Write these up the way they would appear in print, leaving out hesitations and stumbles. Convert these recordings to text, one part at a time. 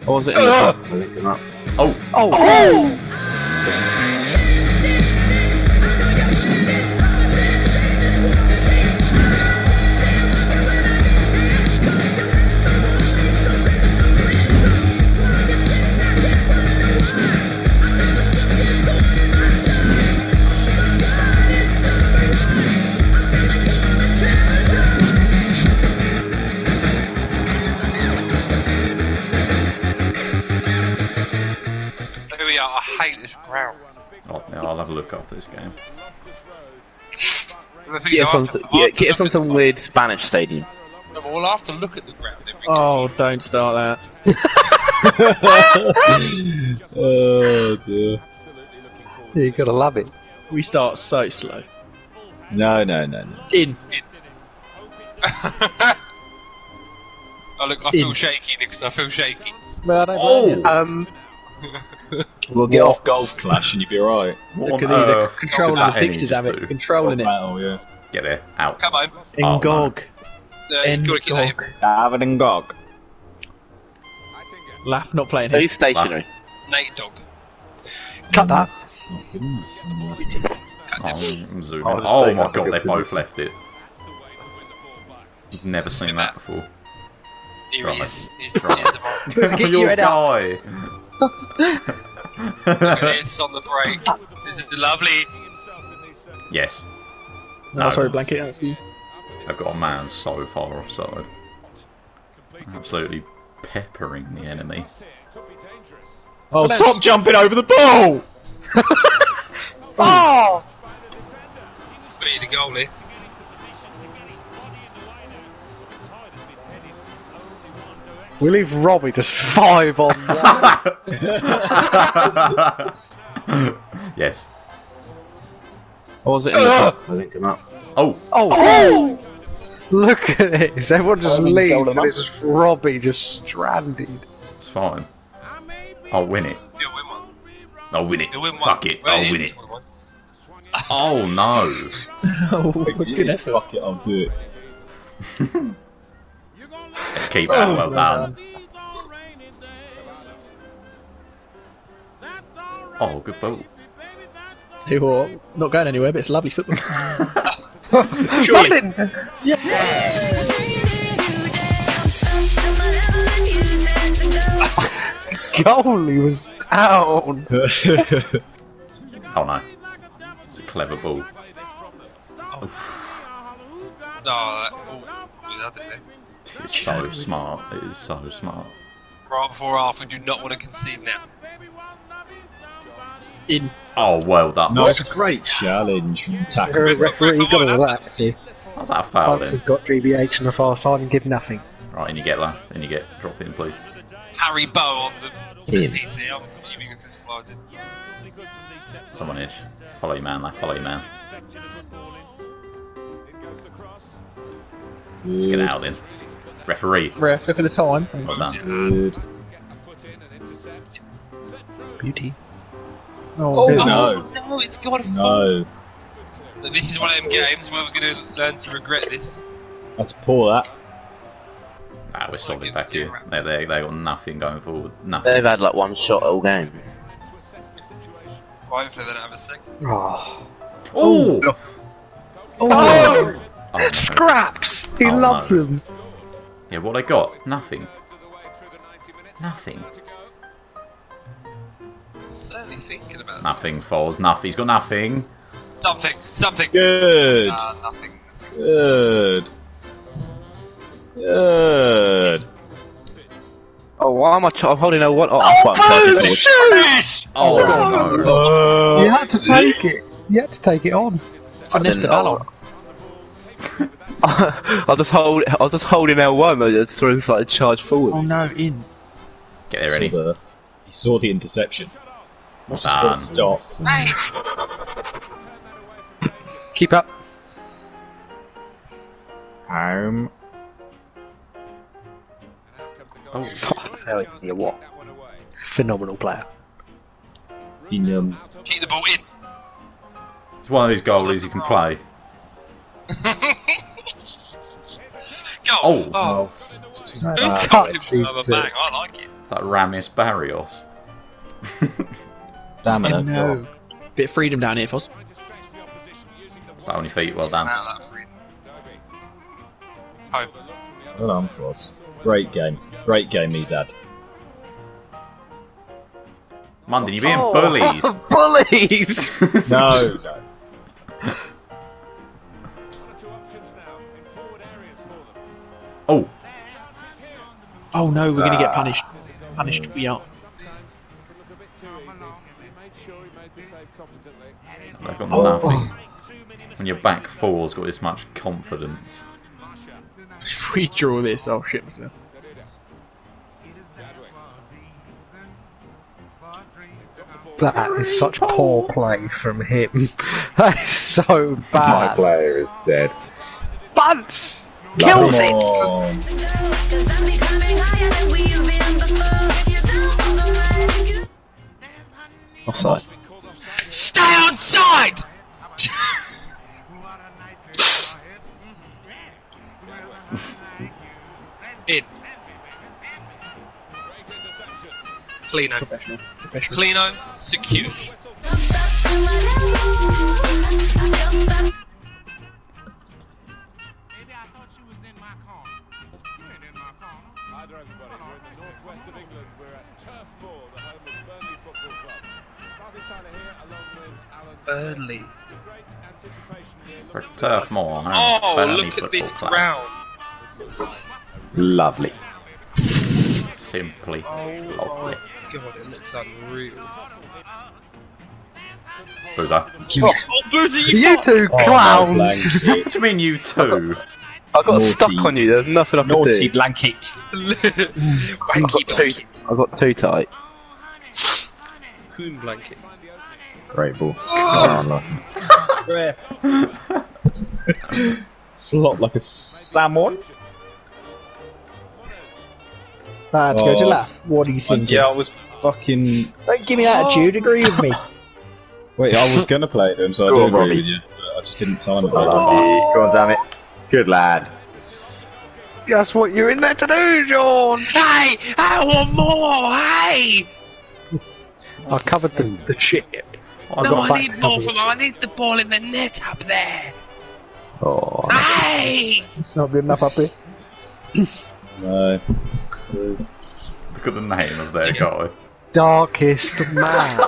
Or was it in the box? I think it up. Oh! Oh! Oh! I hate this ground. Oh, yeah, I'll have a look after this game. Get us on some weird Spanish stadium. No, but we'll have to look at the ground every game. Oh, don't start that. Oh dear. Yeah, you gotta love it. We start so slow. No. In. Oh look, I feel shaky, Nix. I feel shaky. Well, I don't blame you. We'll get off Golf Clash and you'll be alright. Look at these, controlling the fixtures, have it. Controlling it. Battle, yeah. Get there, out. Come on. Ngog. You've got to keep that in. David and Gog. Laugh, not playing Who's him. stationary? Nate Dog. Cut that. I'm zooming. I'll just Oh take my up a god, good they both position. left it. I've never seen that before. Here he is. He's Right. the Your guy! Look at this on the break. This is lovely. Yes. No, sorry, Blanket, that's you. They've got a man so far offside. Absolutely peppering the enemy. Oh, stop jumping over the ball! Oh! Be the goalie. We leave Robbie just 5 on. Yes. Or was it in the box? I think it up. Oh! Oh! Look at this. Everyone just leaves and them it's just Robbie just stranded. It's fine. I'll win it. He'll win one. I'll win it. He'll win one. Fuck it. Well, I'll win he's it. won one. Oh no! Oh, good effort. Fuck it, I'll do it. Let's keep that. Well done. Oh, good ball. Tell you what, not going anywhere, but it's lovely football. Surely. Goalie was down. Oh no. It's a clever ball. It's so smart. It is so smart. Right before half, we do not want to concede now. In. Oh, well done. No, it's a great challenge from tackle. Referee, you gotta relax here. How's that a foul Bunce then? has got GBH on the far side and give nothing. Right, and you get left, and you get drop in, please. Harry Bow on the set piece here. I'm fuming if this flies in. Someone edge. Follow your man, left. Follow your man. Let's get it out then. Referee. Ref, look at the time. Well done. Good. Beauty. Oh, No. no, it's got a fall. No. This is one of them games where we're going to learn to regret this. I had to pull that. Nah, we're solid back here. They got nothing going forward. Nothing. They've had like one shot all game. Well, hopefully they don't have a second. Oh. Oh! Oh! Oh, Scraps! He Oh, loves no. them. yeah, what they got? Nothing. Nothing. Certainly thinking about Nothing, Foles. Nothing. He's got nothing. something. Something. Good. Nothing. Good. Good. Oh, why am I I'm holding a one? Oh, that's what I'm talking about. Oh, no. You had to take it. You had to take it on. Finesse the ball on. I was just holding L1, I just sort of started to charge forward. Oh no, in. Get there, ready. He saw the interception. Well Just got to done. stop. Hey! Keep up. Home. Oh, fuck's hell, yeah, what? Phenomenal player. Keep the ball in. It's one of these goalies you can play. Oh. Oh. Touch Have a bang. I like it. Is that Ramis Barrios? Damn it. No. Bit of freedom down here, Foss. Stay on your feet, well done. Out that freedom. Oh. Well done, Foss. Great game. Great game he's had. Munden, you're being bullied. Bullied! No, no. Oh. Oh no, we're gonna get punished. Punished, we are. They've got nothing. When your back four's got this much confidence. If we draw this, I'll shit myself. That is such poor play from him. That is so My bad. player is dead. Bunce! Kills it! Offside. Stay on side! In. Cleano. Professional. Professional. Cleano, secure. Burnley. For Turf Moor. Oh, Burnley look at Football this Club. ground. Lovely. Simply lovely. God, it looks unreal. Boozer. Oh, Boozy, You two clowns! What do you mean you two? I got Naughty. stuck on you. There's nothing I could Naughty do. blanket. Wanky blanket. I got too tight. Coon blanket. Great ball. Oh, no. Flop like a salmon. That's good to laugh. What do you think? Yeah, I was fucking. Don't give me attitude, agree with me. Wait, I was gonna play them, so I Go do on, agree Robbie. with you. But I just didn't time it. What the Right. fuck? Go on, Zammit. Good lad. That's what you're in there to do, John! Hey, I want more. Hey. I covered the ship. I No, got I back need to more cover from. I need the ball in the net up there. Oh, Hey. It's not good enough up here. no. Look at the name of their guy. Darkest man.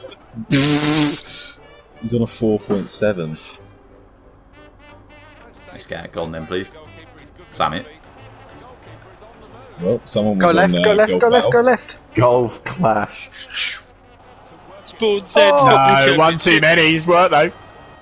He's on a 4.7. Let's get it gone then, please. Sam it. Well, someone Go was left, on go left, golf go left, battle. go left. Golf clash. Spawn said. No, one too many. He's worked though.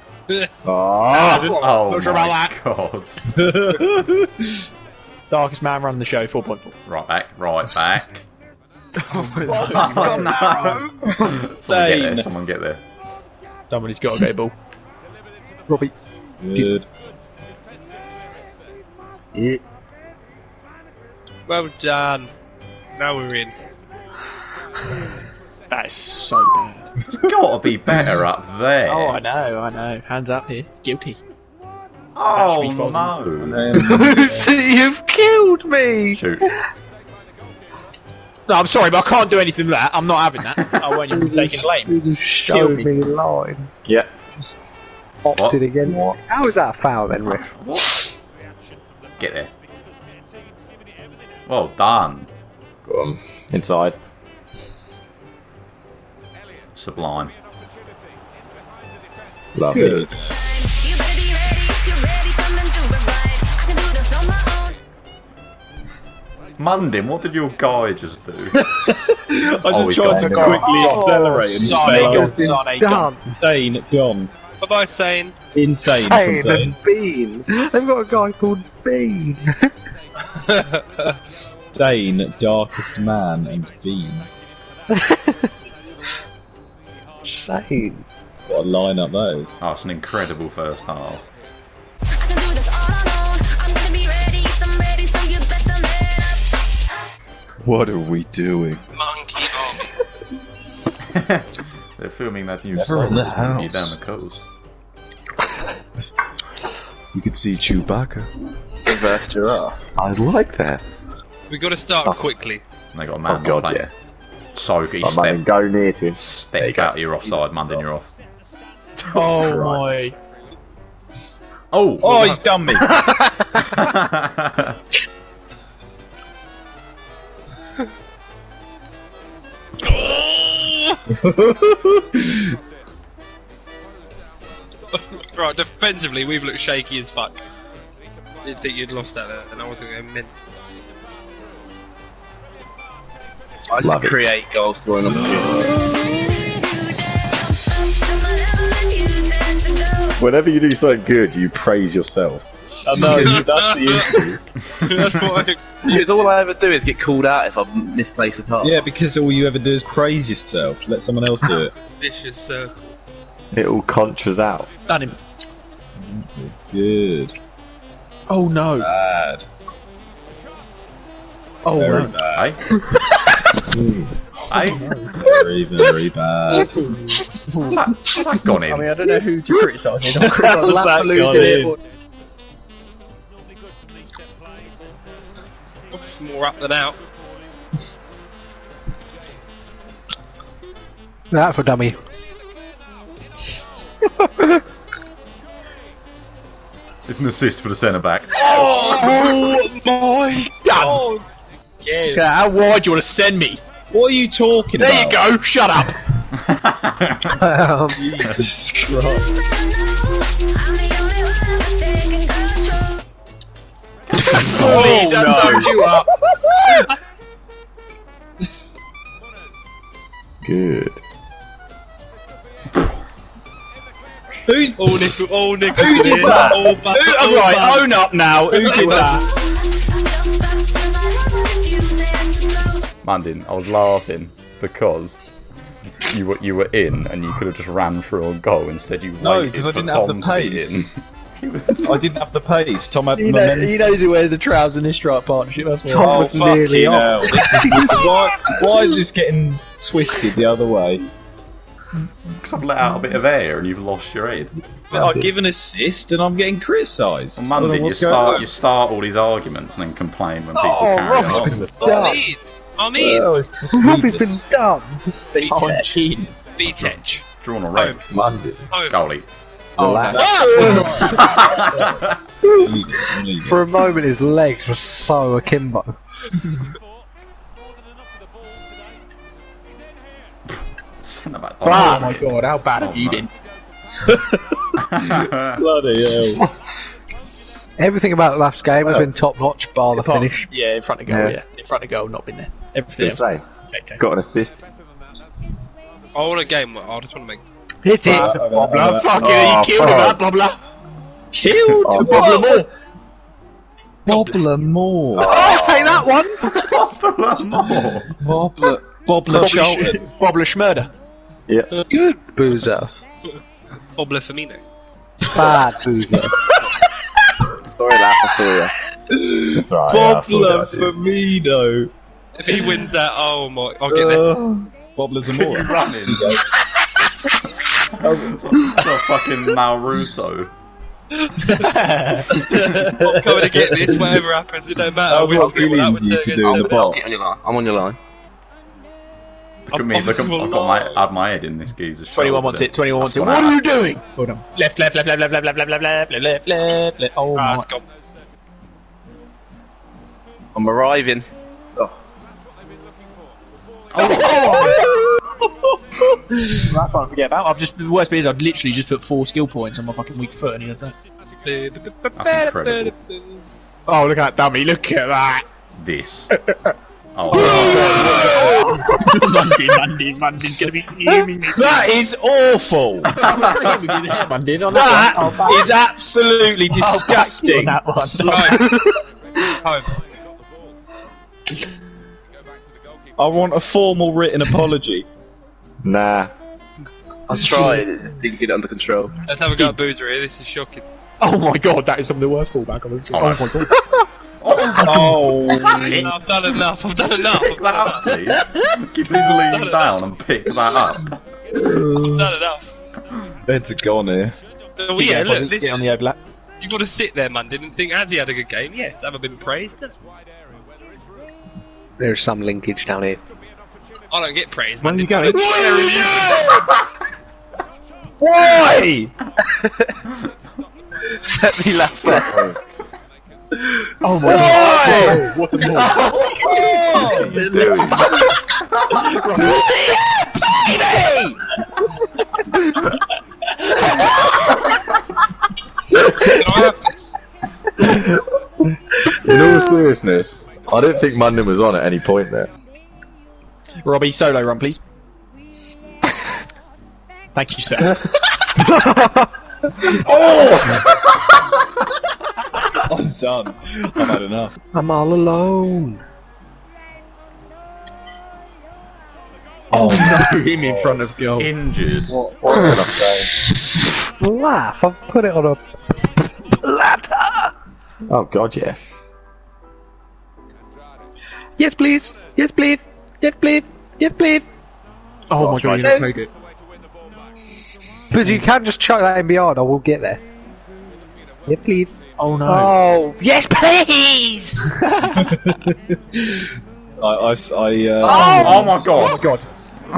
Oh, Oh not sure about my god. Darkest man running the show, 4.4. Right back, right back. Oh, no. Someone get there, someone get there. Somebody's got to get a ball. Robbie. good. Yeah. Well done. Now we're in. That is so bad. It's gotta be better up there. Oh, I know. Hands up here. Guilty. Oh Ashby Fosses. no. Lucy, you've killed me! Shoot. No, I'm sorry, but I can't do anything with that. I'm not having that. I won't even be taking blame. You just showed me the line. Yeah. Opted against it. How is that a foul then, Riff? What? Get there. Well done. Go on. Inside. Sublime. Lovely. Good. Mundin, what did your guy just do? I just he's tried to gone. quickly accelerate and Sane gone. Insane gone. Bye-bye, Sane. Insane from Sane Zane. and Bean. They've got a guy called Bean. Dane, darkest man, and Bean. Sane. What a lineup that is. Oh, it's an incredible first half. What are we doing? Monkey off. They're filming that new Never in the movie down house. the coast. You could see Chewbacca. reverse giraffe. I like that. We got to start quickly. And they got a man. Oh god, playing. yeah. So he Oh, man, go near to him. stepped out. You're offside, Mundin. You're off. Oh my. Oh! Oh, he's done me. Right, defensively, we've looked shaky as fuck. Didn't think you'd lost that, and I wasn't going to mint. I just create goal scoring opportunities. Whenever you do something good, you praise yourself. I know, that's the issue. That's what I... Because all I ever do is get called out if I misplace a pass. Yeah, because all you ever do is praise yourself. Let someone else do it. Vicious circle. It all contras out. Done him. Good. Oh no. Bad. Oh Very no. bad. Hey? Very, very bad. How's that gone in? I mean, I don't know who to criticise here. Don't How's that gone in? More up than out. That for dummy. It's an assist for the centre back. Oh my god! Yeah. Okay, how wide do you want to send me? What are you talking about? There you go, shut up! Jesus Christ. Oh, that sums you up. Good. Who's All nickel. Who did that? Right, own up now. Who did that? Mundin, I was laughing because you were in and you could have just ran through a goal. Instead, you No, waited 'cause I for didn't have Tom the to be pace. in. I didn't have the pace. Tom had He momentum. knows who wears the trousers in this strike partnership. That's Oh, what was nearly fucking hell. on. This is, why is this getting twisted the other way? Because I've let out a bit of air and you've lost your head. I give an assist and I'm getting criticised. On Monday, you start all these arguments and then complain when people Oh, carry Rob's on. been done. I'm in. Oh, it's just Rob's been needless. done. I'm cheating. B-Tech. Drawn a red. Monday. Goalie. Relax. For a moment, his legs were so akimbo. Centre back. Oh my god, how bad have you been? Bloody hell. Everything about last game has been top notch, bar the finish. Yeah, in front of goal, yeah. In front of goal, not been there. Everything Just say, got an assist. I want a game. I just want to make. Hit it! Bobbler, fuck it, you killed that, Bobbler! Killed Oh, Bobbler more. Bobbler more. Oh, take that one! Bobbler Charlton. Bobbler Schmurder. Yeah. Good boozer. Bobbler Firmino. Bad boozer. Sorry, laugh, I saw you. That's right. Bobbler Firmino. If he wins that, oh my, I'll get there. Bobbler's a more. Running. It's a fucking Naruto. I'm coming to get this, whatever happens, it don't matter. That was We'll what figure it out Gillians with used to Turgan. do in the box. I'm on your line. Look at me, look at, I've got had my head in this geezer's 21 wants it, 21 wants it. That's What gonna are you doing? Hold on. Left. Oh Ah, my. it's gone. I'm arriving. That I can't forget about. The worst bit is I'd literally just put 4 skill points on my fucking weak foot and he had that. That's incredible. Oh, look at that dummy, look at that! This. Oh, Mundy's gonna be fuming. That is awful! That is absolutely disgusting! I want a formal written apology. Nah. I tried, it just didn't get it under control. Let's have a go at Boozer here, this is shocking. Oh my god, that is some of the worst fallback I've ever seen. Oh, Oh my god. Oh, I've done enough, pick that up, please. Keep please leaning down and pick that up. I've done enough. Heads are gone here. Oh, yeah, look, this Get on the overlap. You've got to sit there, man. Didn't think Addy had a good game. Yes, haven't been praised. There's some linkage down here. I don't get praised, Where man. are you going? Why? Set me left back. Oh my god! What a ball! What are you doing? Can I have this? In all seriousness, I don't think Munden was on at any point there. Robbie, solo run, please. Thank you, sir. I'm done. I've had enough. I'm all alone. Oh no! Him in front of goal. Injured. What can I say? Laugh, I've put it on a platter. Oh god, yeah. Yes, please. Yes, please. Yes, please. Yes, please. Oh my god, you didn't take it. But you can't just chuck that in behind, I will get there. Yes, please. Oh no. Oh, yes, please! Oh my god! Oh my god.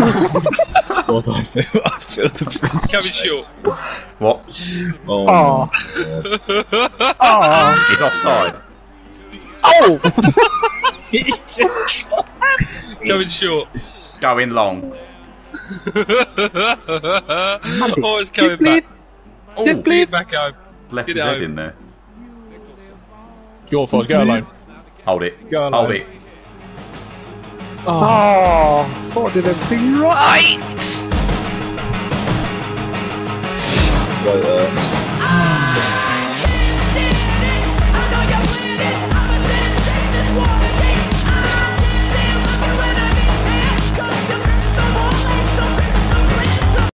I feel the pressure. Coming short. What? Oh. Oh. He's offside. Oh! Coming short. Going long. Oh, it's coming back. Oh, Yes, please. Get back home. left Get his head home. in there. Your fault, go alone. Hold it. Go on, Hold lad. it. Oh, thought I did everything right! So,